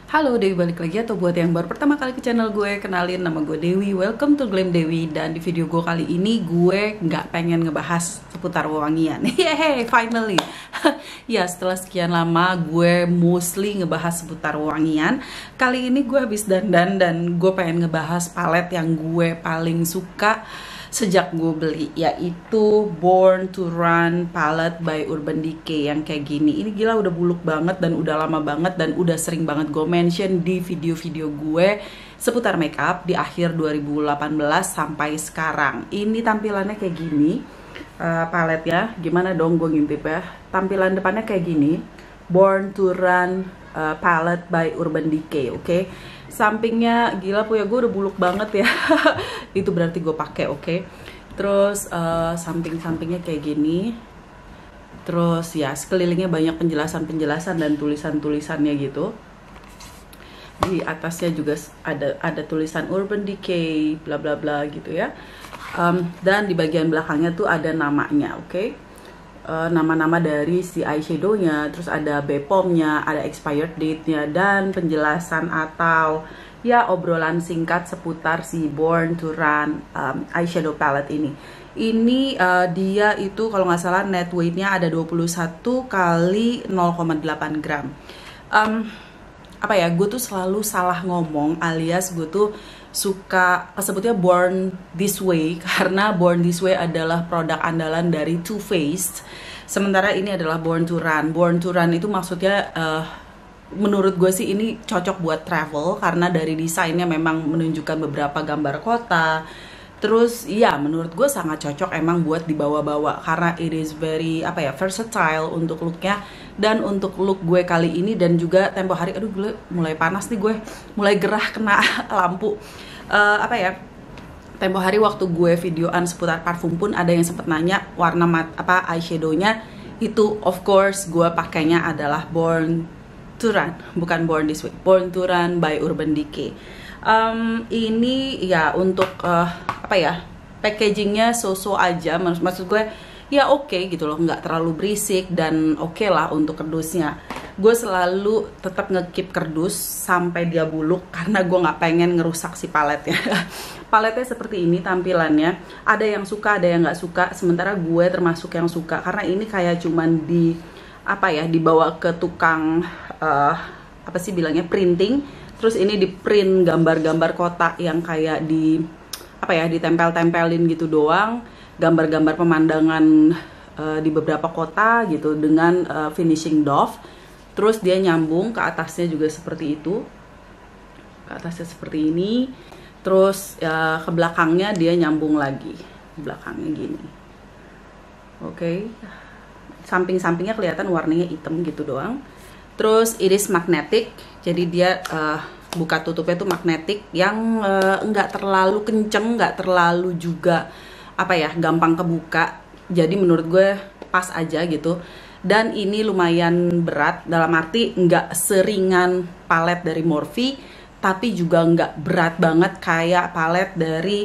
Halo Dewi, balik lagi. Atau buat yang baru pertama kali ke channel gue, kenalin, nama gue Dewi. Welcome to Glam Dewi. Dan di video gue kali ini gue nggak pengen ngebahas seputar wewangian. Yeay, finally. Ya, setelah sekian lama gue mostly ngebahas seputar wewangian, kali ini gue habis dandan dan gue pengen ngebahas palet yang gue paling suka sejak gue beli, yaitu Born to Run palette by Urban Decay yang kayak gini. Ini gila udah buluk banget dan udah lama banget dan udah sering banget gue mention di video-video gue seputar makeup di akhir 2018 sampai sekarang. Ini tampilannya kayak gini, palet ya. Gimana dong gue ngintip ya. Tampilan depannya kayak gini, Born to Run palette by Urban Decay, oke. Sampingnya gila punya gue udah buluk banget ya. Itu berarti gue pakai, oke. Terus samping-sampingnya kayak gini. Terus ya sekelilingnya banyak penjelasan-penjelasan dan tulisan-tulisannya gitu. Di atasnya juga ada tulisan Urban Decay bla bla bla gitu ya. Dan di bagian belakangnya tuh ada namanya, oke. Nama-nama dari si eyeshadownya, terus ada BPOM-nya, ada expired date-nya, dan penjelasan atau ya obrolan singkat seputar si Born to Run eyeshadow palette ini. Ini dia itu kalau nggak salah net weight-nya ada 21 kali 0,8 gram. Apa ya, gue tuh selalu salah ngomong, alias gue tuh suka sebutnya Born This Way karena Born This Way adalah produk andalan dari Too Faced, sementara ini adalah Born to Run. Born to Run itu maksudnya menurut gue sih ini cocok buat travel karena dari desainnya memang menunjukkan beberapa gambar kota. Terus ya menurut gue sangat cocok emang buat dibawa-bawa karena it is very versatile untuk looknya. Dan untuk look gue kali ini dan juga tempo hari, aduh gue mulai panas nih, gue mulai gerah kena lampu. Tempo hari waktu gue videoan seputar parfum pun ada yang sempet nanya warna eyeshadownya itu, of course gue pakainya adalah Born to Run, bukan Born This Way, Born to Run by Urban Decay. Ini ya untuk packagingnya so-so aja, maksud gue ya oke gitu loh, nggak terlalu berisik dan oke lah untuk kerdusnya. Gue selalu tetap ngekip kerdus sampai dia buluk karena gue nggak pengen ngerusak si paletnya. Paletnya seperti ini tampilannya, ada yang suka ada yang nggak suka, sementara gue termasuk yang suka karena ini kayak cuman dibawa ke tukang printing, terus ini di print gambar-gambar kotak yang kayak ditempel-tempelin gitu doang, gambar-gambar pemandangan di beberapa kota gitu dengan finishing doff. Terus dia nyambung ke atasnya juga seperti itu, ke atasnya seperti ini. Terus ke belakangnya dia nyambung lagi, belakangnya gini, oke. Samping-sampingnya kelihatan warnanya hitam gitu doang. Terus iris magnetic, jadi dia buka tutupnya tuh magnetic yang nggak terlalu kenceng, nggak terlalu juga gampang kebuka. Jadi menurut gue pas aja gitu. Dan ini lumayan berat, dalam arti nggak seringan palet dari Morphe, tapi juga nggak berat banget kayak palet dari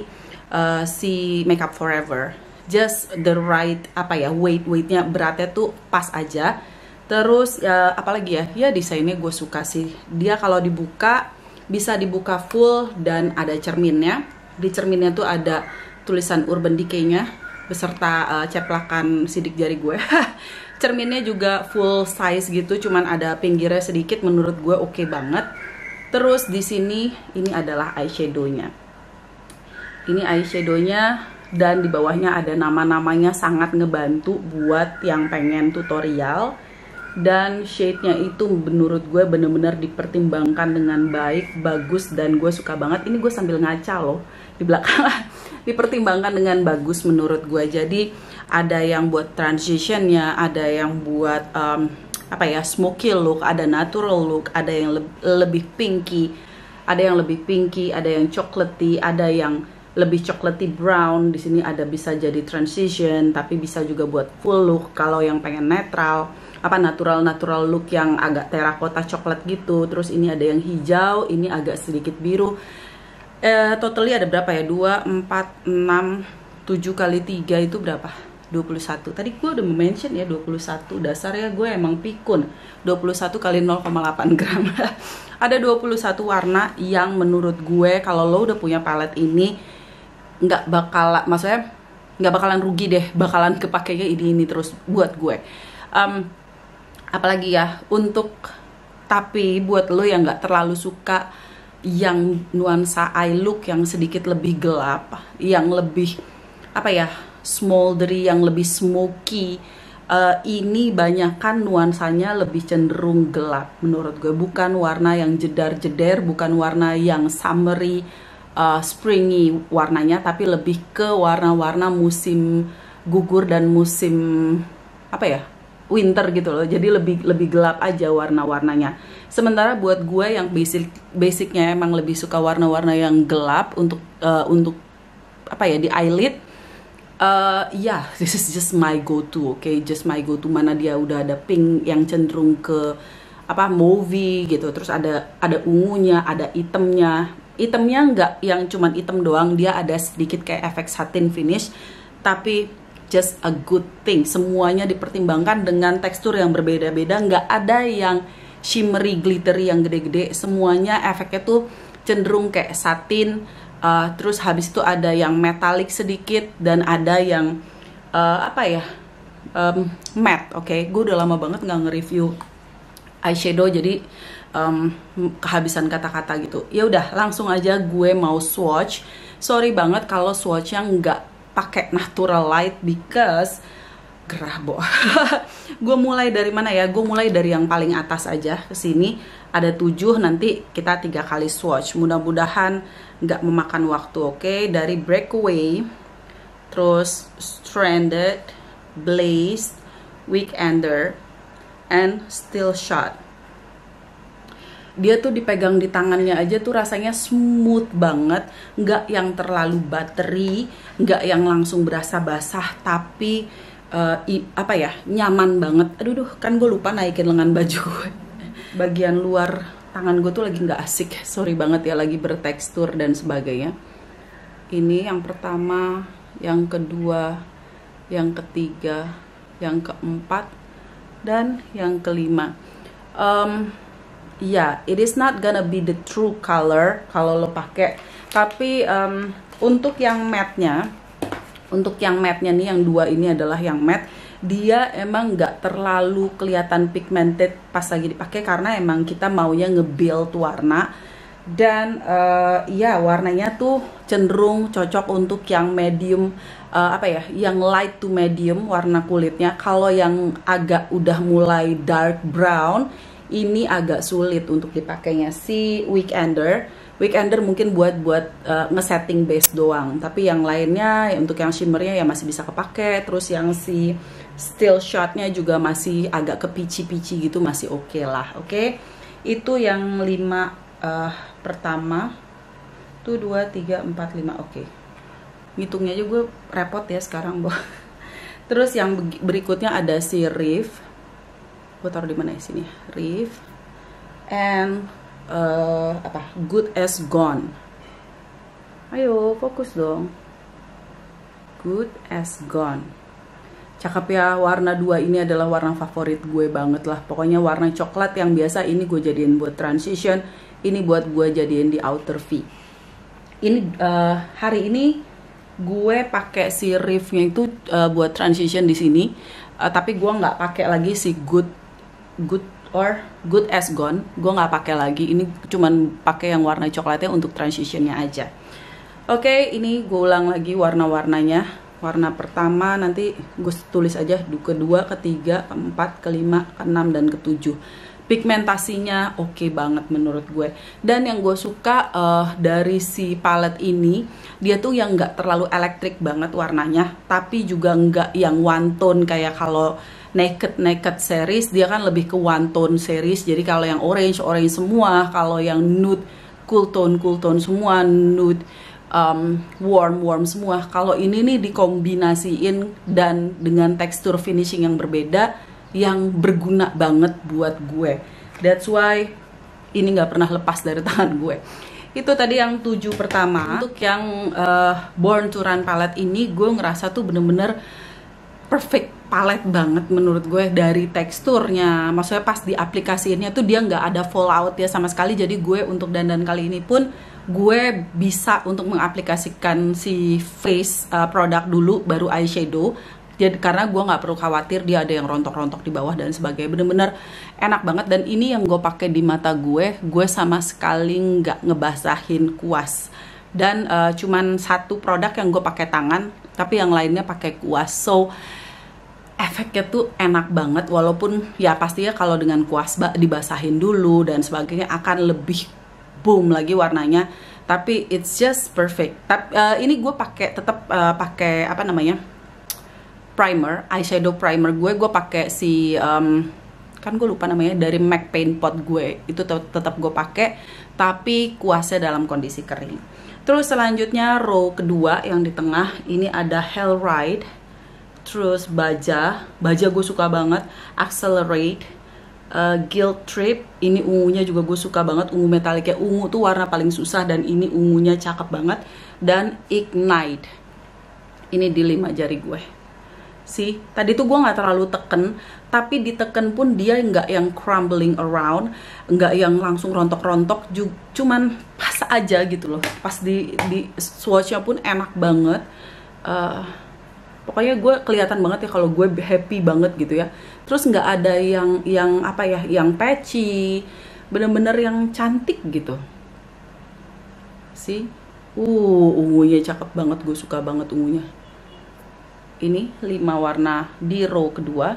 si Makeup Forever. Just the right weightnya, beratnya tuh pas aja. Terus apalagi ya desainnya gue suka sih. Dia kalau dibuka bisa dibuka full dan ada cerminnya. Di cerminnya tuh ada tulisan Urban Decay-nya beserta ceplakan sidik jari gue. Cerminnya juga full size gitu, cuman ada pinggirnya sedikit, menurut gue oke banget. Terus di sini ini adalah eyeshadownya. Ini eyeshadownya dan di bawahnya ada nama-namanya, sangat ngebantu buat yang pengen tutorial. Dan shade-nya itu menurut gue bener-bener dipertimbangkan dengan baik, bagus, dan gue suka banget. Ini gue sambil ngaca loh di belakang. Dipertimbangkan dengan bagus menurut gue. Jadi ada yang buat transitionnya, ada yang buat smoky look, ada natural look, ada yang lebih pinky, ada yang chocolatey, ada yang lebih chocolatey brown. Di sini ada bisa jadi transition, tapi bisa juga buat full look kalau yang pengen netral, natural look yang agak terakota coklat gitu. Terus ini ada yang hijau, ini agak sedikit biru. Totally ada berapa ya? 2, 4, 6, 7 kali 3 itu berapa? 21. Tadi gue udah mention ya 21. Dasarnya gue emang pikun. 21 kali 0,8 gram. Ada 21 warna yang menurut gue kalau lo udah punya palette ini nggak bakal, maksudnya nggak bakalan rugi deh, bakalan kepakainya ini terus buat gue. Apalagi ya tapi buat lo yang nggak terlalu suka yang nuansa eye look yang sedikit lebih gelap, yang lebih apa ya, smoldery, yang lebih smoky, ini banyakkan nuansanya lebih cenderung gelap menurut gue. Bukan warna yang jedar-jeder, bukan warna yang summery, springy warnanya, tapi lebih ke warna-warna musim gugur dan musim apa ya, winter gitu loh. Jadi lebih gelap aja warna-warnanya. Sementara buat gue yang basicnya emang lebih suka warna-warna yang gelap untuk apa ya, di eyelid. This is just my go-to, okay? Just my go-to. Mana dia udah ada pink yang cenderung ke apa, mauvey gitu. Terus ada ungunya, ada hitamnya. Hitamnya nggak yang cuman hitam doang, dia ada sedikit kayak efek satin finish. Tapi just a good thing. Semuanya dipertimbangkan dengan tekstur yang berbeda-beda. Nggak ada yang shimmery, glittery yang gede-gede. Semuanya efeknya tuh cenderung kayak satin. Terus habis itu ada yang metalik sedikit dan ada yang apa ya, matte. Oke, gue udah lama banget nggak nge-review eyeshadow, jadi kehabisan kata-kata gitu. Ya udah, langsung aja gue mau swatch. Sorry banget kalau swatchnya nggak pakai natural light because gerah bo. Gue mulai dari mana ya? Gue mulai dari yang paling atas aja ke sini. Ada 7, nanti kita 3 kali swatch. Mudah-mudahan nggak memakan waktu, oke? Dari Breakaway, terus Stranded, Blazed, Weekender, and Still Shot. Dia tuh dipegang di tangannya aja tuh rasanya smooth banget, nggak yang terlalu buttery, nggak yang langsung berasa basah, tapi apa ya, nyaman banget. Aduh, kan gue lupa naikin lengan baju gue. Bagian luar tangan gue tuh lagi nggak asik, sorry banget ya, lagi bertekstur dan sebagainya. Ini yang pertama, yang kedua, yang ketiga, yang keempat, dan yang kelima. It is not gonna be the true color kalau lo pakai, tapi untuk yang matte-nya, nih yang 2 ini adalah yang matte. Dia emang nggak terlalu kelihatan pigmented pas lagi dipakai karena emang kita maunya nge-build warna. Dan warnanya tuh cenderung cocok untuk yang medium, yang light to medium warna kulitnya. Kalau yang agak udah mulai dark brown, ini agak sulit untuk dipakainya. Si Weekender mungkin buat ngesetting base doang, tapi yang lainnya untuk yang shimmernya ya masih bisa kepake. Terus yang si Still Shotnya juga masih agak ke peachy gitu, masih oke lah. Oke, itu yang 5 pertama tuh 2, 3, 4, 5. Oke, ngitungnya aja gue repot ya sekarang, boh. Terus yang berikutnya ada si Reef. Gue taruh di mana ya, sini, Reef, and Good as Gone. Ayo fokus dong. Good as Gone. Cakep ya, warna 2 ini adalah warna favorit gue banget lah. Pokoknya warna coklat yang biasa ini gue jadiin buat transition, ini buat gue jadiin di outer V. Ini hari ini gue pakai si Reef-nya itu buat transition di sini, tapi gue nggak pakai lagi si Good as Gone. Gue nggak pakai lagi. Ini cuman pakai yang warna coklatnya untuk transitionnya aja. Oke, ini gue ulang lagi warna-warnanya. Warna pertama nanti gue tulis aja, kedua, ketiga, keempat, kelima, keenam, dan ketujuh. Pigmentasinya oke banget menurut gue. Dan yang gue suka dari si palette ini, dia tuh yang nggak terlalu elektrik banget warnanya, tapi juga nggak yang one tone kayak kalau naked series. Dia kan lebih ke one tone series. Jadi kalau yang orange semua, kalau yang nude cool tone semua, nude warm semua. Kalau ini nih dikombinasiin dan dengan tekstur finishing yang berbeda, yang berguna banget buat gue. That's why ini nggak pernah lepas dari tangan gue. Itu tadi yang 7 pertama. Untuk yang Born to Run palette ini, gue ngerasa tuh bener-bener perfect palette banget menurut gue dari teksturnya. Maksudnya pas diaplikasiinnya tuh dia nggak ada fallout ya sama sekali. Jadi gue untuk dandan kali ini pun gue bisa untuk mengaplikasikan si face produk dulu baru eyeshadow. Jadi karena gue nggak perlu khawatir dia ada yang rontok-rontok di bawah dan sebagainya. Bener-bener enak banget. Dan ini yang gue pakai di mata gue sama sekali nggak ngebasahin kuas. Dan cuman satu produk yang gue pakai tangan, tapi yang lainnya pakai kuas. So efeknya tuh enak banget, walaupun ya pastinya kalau dengan kuas dibasahin dulu dan sebagainya akan lebih boom lagi warnanya. Tapi it's just perfect. Tapi ini gue pakai tetap pakai apa namanya, primer, eyeshadow primer gue pakai si kan gue lupa namanya, dari MAC Paint Pot gue itu tetap gue pakai, tapi kuasnya dalam kondisi kering. Terus selanjutnya row kedua yang di tengah ini ada Hell Ride, terus Baja gue suka banget, Accelerate, Guilt Trip, ini ungunya juga gue suka banget, ungu metaliknya. Ungu tuh warna paling susah dan ini ungunya cakep banget. Dan Ignite, ini di 5 jari gue. Sih, tadi tuh gue nggak terlalu teken, tapi diteken pun dia nggak yang crumbling around, nggak yang langsung rontok-rontok, cuman pas aja gitu loh. Pas di swatchnya pun enak banget. Pokoknya gue kelihatan banget ya kalau gue happy banget gitu ya. Terus nggak ada yang apa ya, yang patchy, bener-bener yang cantik gitu. Sih, ungunya cakep banget, gue suka banget ungunya. Ini 5 warna di row kedua,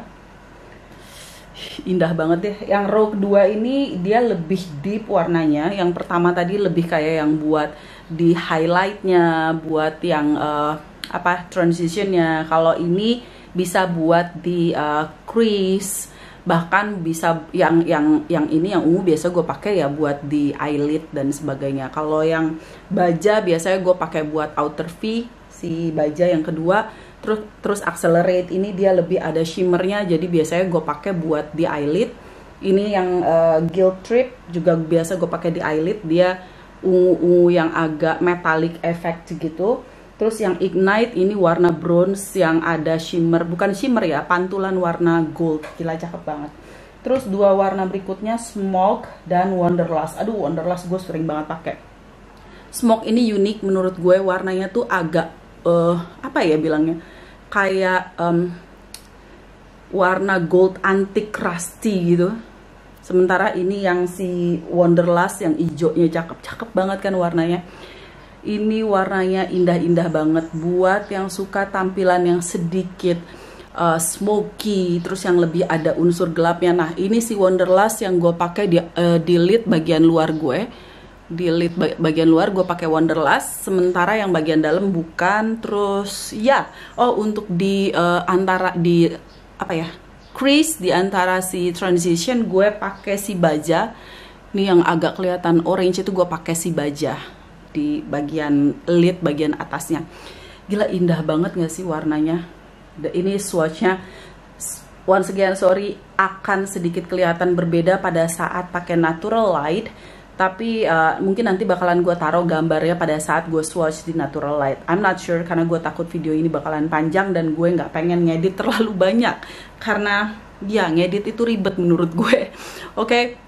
indah banget ya. Yang row kedua ini dia lebih deep warnanya. Yang pertama tadi lebih kayak yang buat di highlightnya, buat yang apa, transitionnya. Kalau ini bisa buat di crease, bahkan bisa yang ini yang ungu biasa gue pakai ya buat di eyelid dan sebagainya. Kalau yang Baja biasanya gue pakai buat outer V, si Baja yang kedua. Terus Accelerate ini dia lebih ada shimmernya, jadi biasanya gue pakai buat di eyelid. Ini yang Guilt Trip juga biasa gue pakai di eyelid, dia ungu yang agak metallic effect gitu. Terus yang Ignite ini warna bronze yang ada shimmer, bukan shimmer ya, pantulan warna gold, gila cakep banget. Terus 2 warna berikutnya Smoke dan Wanderlust. Aduh, Wanderlust gue sering banget pakai. Smoke ini unik menurut gue, warnanya tuh agak apa ya bilangnya, kayak warna gold antik rusty gitu. Sementara ini yang si Wanderlust yang hijaunya cakep banget kan warnanya. Ini warnanya indah-indah banget buat yang suka tampilan yang sedikit smoky, terus yang lebih ada unsur gelapnya. Nah ini si Wanderlust yang gue pakai di lid bagian luar gue. Di lid bagian luar gue pakai Wanderlust, sementara yang bagian dalam bukan. Terus ya, untuk di antara di apa ya, crease di antara si transition gue pakai si Baja. Ini yang agak kelihatan orange itu gue pakai si Baja di bagian lid bagian atasnya. Gila indah banget gak sih warnanya? Ini swatchnya, once again sorry, akan sedikit kelihatan berbeda pada saat pakai natural light. Tapi mungkin nanti bakalan gue taruh gambarnya pada saat gue swatch di natural light. I'm not sure karena gue takut video ini bakalan panjang dan gue nggak pengen ngedit terlalu banyak. Karena ya ngedit itu ribet menurut gue. Oke,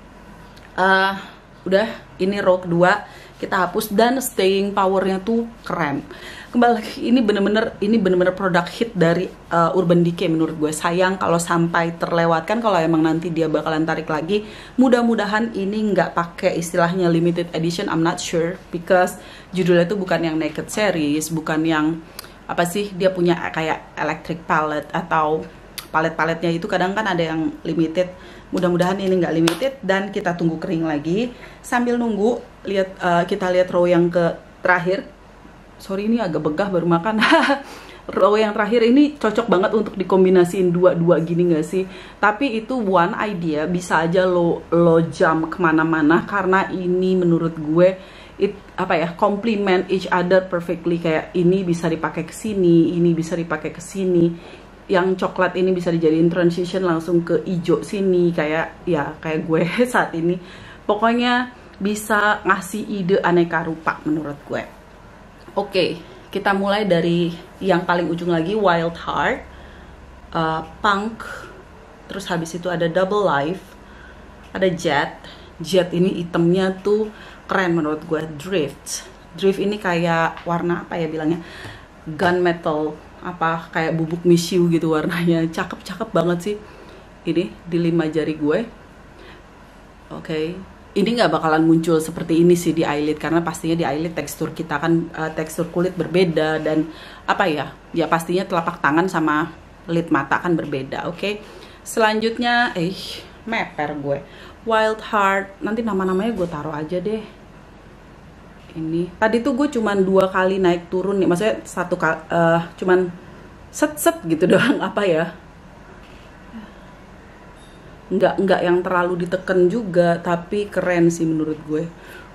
udah ini row kedua kita hapus dan staying powernya tuh keren. Kembali lagi, ini bener-bener produk hit dari Urban Decay menurut gue. Sayang kalau sampai terlewatkan, kalau emang nanti dia bakalan tarik lagi. Mudah-mudahan ini nggak pakai istilahnya limited edition, I'm not sure, because judulnya tuh bukan yang naked series, bukan yang apa sih, dia punya kayak electric palette atau palet-paletnya itu kadang kan ada yang limited. Mudah-mudahan ini nggak limited dan kita tunggu kering lagi. Sambil nunggu, kita lihat row yang ke terakhir. Sorry ini agak begah baru makan. Row yang terakhir ini cocok banget untuk dikombinasiin dua-dua gini gak sih? Tapi itu one idea, bisa aja lo jump kemana-mana karena ini menurut gue complement each other perfectly. Kayak ini bisa dipakai ke sini, ini bisa dipakai ke sini. Yang coklat ini bisa dijadiin transition langsung ke hijau sini, kayak gue saat ini. Pokoknya bisa ngasih ide aneka rupa menurut gue. Oke, kita mulai dari yang paling ujung lagi, Wild Heart. Punk, terus habis itu ada Double Life, ada Jet. Jet ini itemnya tuh keren menurut gue. Drift ini kayak warna apa ya bilangnya, gunmetal, apa kayak bubuk misiu gitu warnanya. Cakep banget sih ini di 5 jari gue. Oke. Ini nggak bakalan muncul seperti ini sih di eyelid, karena pastinya di eyelid tekstur kita kan tekstur kulit berbeda, dan apa ya pastinya telapak tangan sama lid mata kan berbeda. Oke. Selanjutnya meper gue Wild Heart, nanti nama-namanya gue taruh aja deh. Ini tadi tuh gue cuman 2 kali naik turun nih, maksudnya cuman set gitu doang, apa ya, nggak yang terlalu diteken juga, tapi keren sih menurut gue.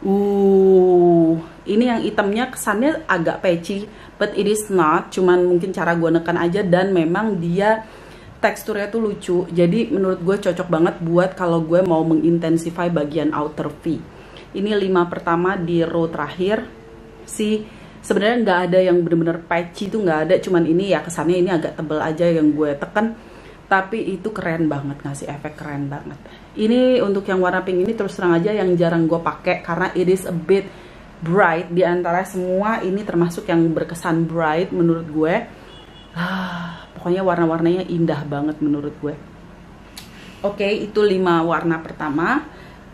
Ini yang hitamnya kesannya agak patchy, but it is not, cuman mungkin cara gue neken aja, dan memang dia teksturnya tuh lucu, jadi menurut gue cocok banget buat kalau gue mau mengintensify bagian outer V. Ini 5 pertama di row terakhir sih. Sebenarnya nggak ada yang bener-bener patchy, tuh nggak ada, cuman ini ya kesannya ini agak tebel aja yang gue tekan, tapi itu keren banget, ngasih efek keren banget. Ini untuk yang warna pink ini terus terang aja yang jarang gue pakai karena it is a bit bright. Di antara semua ini termasuk yang berkesan bright menurut gue. Pokoknya warna-warnanya indah banget menurut gue. Oke, itu 5 warna pertama.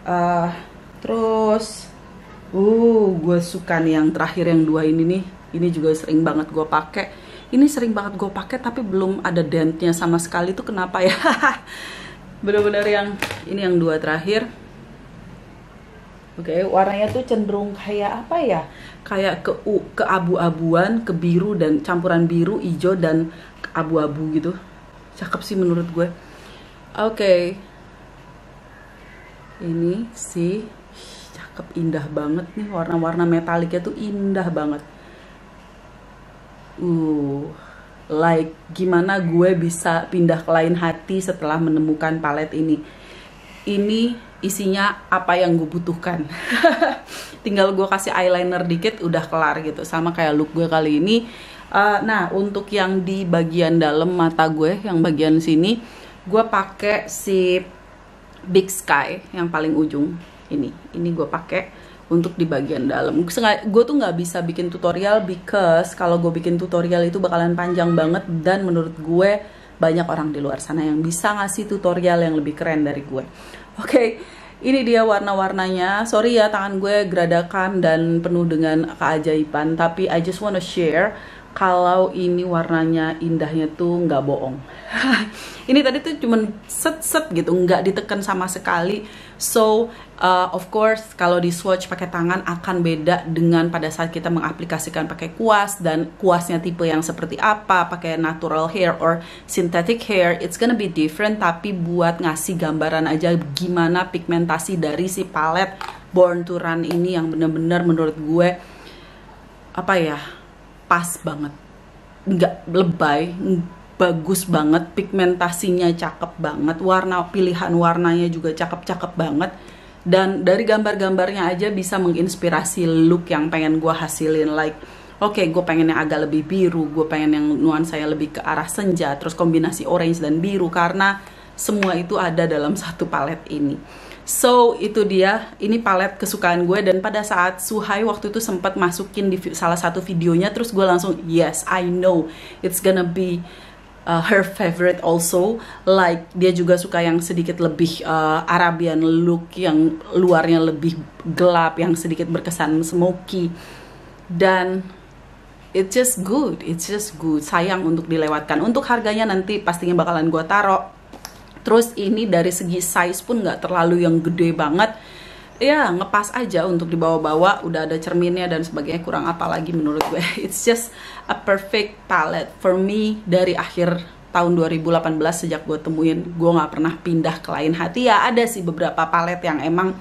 Terus gue suka nih yang terakhir, yang 2 ini nih. Ini juga sering banget gue pakai. Ini sering banget gue pakai tapi belum ada dentnya sama sekali, tuh kenapa ya? Bener-bener yang ini yang 2 terakhir. Oke, warnanya tuh cenderung kayak apa ya? Kayak ke abu-abuan, ke biru, dan campuran biru, hijau, dan abu-abu gitu. Cakep sih menurut gue. Oke. Ini sih cakep, indah banget nih, warna-warna metaliknya tuh indah banget. Like gimana gue bisa pindah ke lain hati setelah menemukan palet ini. Ini isinya apa yang gue butuhkan. Tinggal gue kasih eyeliner dikit udah kelar gitu, sama kayak look gue kali ini. Nah, untuk yang di bagian dalam mata gue, yang bagian sini, gue pakai si Big Sky yang paling ujung ini gue pakai untuk di bagian dalam. Gue tuh nggak bisa bikin tutorial because kalau gue bikin tutorial itu bakalan panjang banget, dan menurut gue banyak orang di luar sana yang bisa ngasih tutorial yang lebih keren dari gue. Oke, ini dia warna-warnanya. Sorry ya tangan gue geradakan dan penuh dengan keajaiban, tapi I just wanna share kalau ini warnanya indahnya tuh nggak bohong. Ini tadi tuh cuman set gitu, nggak ditekan sama sekali. So of course kalau di swatch pakai tangan akan beda dengan pada saat kita mengaplikasikan pakai kuas, dan kuasnya tipe yang seperti apa, pakai natural hair or synthetic hair, it's gonna be different. Tapi buat ngasih gambaran aja gimana pigmentasi dari si palet Born to Run ini yang bener-bener menurut gue apa ya, pas banget, nggak lebay, bagus banget, pigmentasinya cakep banget, pilihan warnanya juga cakep-cakep banget, dan dari gambar-gambarnya aja bisa menginspirasi look yang pengen gue hasilin. Like, oke, gue pengen yang agak lebih biru, gue pengen yang nuansanya lebih ke arah senja, terus kombinasi orange dan biru, karena semua itu ada dalam satu palet ini. So itu dia, ini palet kesukaan gue, dan pada saat Suhai waktu itu sempat masukin di salah satu videonya, terus gue langsung yes, I know it's gonna be her favorite also. Like dia juga suka yang sedikit lebih Arabian look, yang luarnya lebih gelap, yang sedikit berkesan smoky, dan it's just good. Sayang untuk dilewatkan. Untuk harganya nanti pastinya bakalan gue taruh. Terus ini dari segi size pun nggak terlalu yang gede banget, ya ngepas aja untuk dibawa-bawa. Udah ada cerminnya dan sebagainya, kurang apa lagi menurut gue. It's just a perfect palette for me. Dari akhir tahun 2018 sejak gue temuin, gue nggak pernah pindah ke lain hati. Ya ada sih beberapa palet yang emang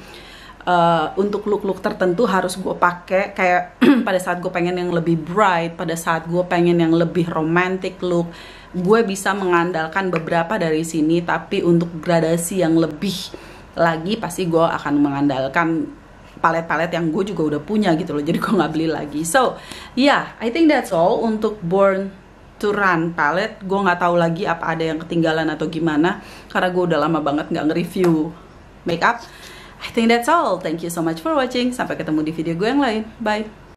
untuk look-look tertentu harus gue pakai, kayak pada saat gue pengen yang lebih bright, pada saat gue pengen yang lebih romantic look, gue bisa mengandalkan beberapa dari sini. Tapi untuk gradasi yang lebih lagi, pasti gue akan mengandalkan palet-palet yang gue juga udah punya gitu loh, jadi gue nggak beli lagi. So yeah, I think that's all untuk Born to run palette. Gue nggak tahu lagi apa ada yang ketinggalan atau gimana, karena gue udah lama banget nggak nge-review makeup. I think that's all. Thank you so much for watching. Sampai ketemu di video gue yang lain. Bye.